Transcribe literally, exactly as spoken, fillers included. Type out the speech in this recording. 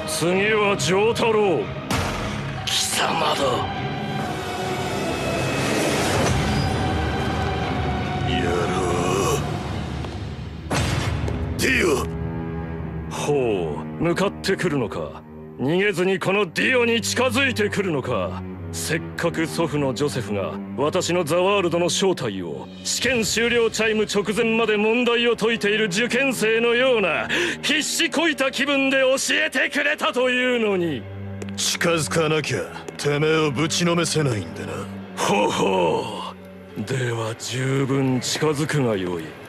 次は丈太郎。 貴様だ。やろう。ディオ。 ほう、向かってくるのか。逃げずにこのディオに近づいてくるのか。せっかく祖父のジョセフが私のザワールドの正体を試験終了チャイム直前まで問題を解いている受験生のような必死こいた気分で教えてくれたというのに。 近づかなきゃてめえをぶちのめせないんでな。 ほほう、では十分近づくがよい。